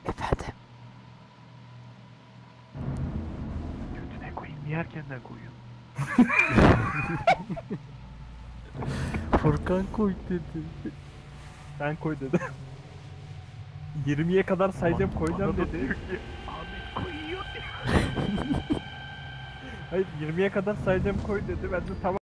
Efendim. Götüne koyayım. Niye erkenden koyuyorsun? Furkan koy dedi. Ben koy dedi. 20'ye kadar sayacağım koyacağım Bana da dedi. diyor ki Ahmet koyuyor. Hayır 20'ye kadar sayacağım koy dedi. Ben de tamam.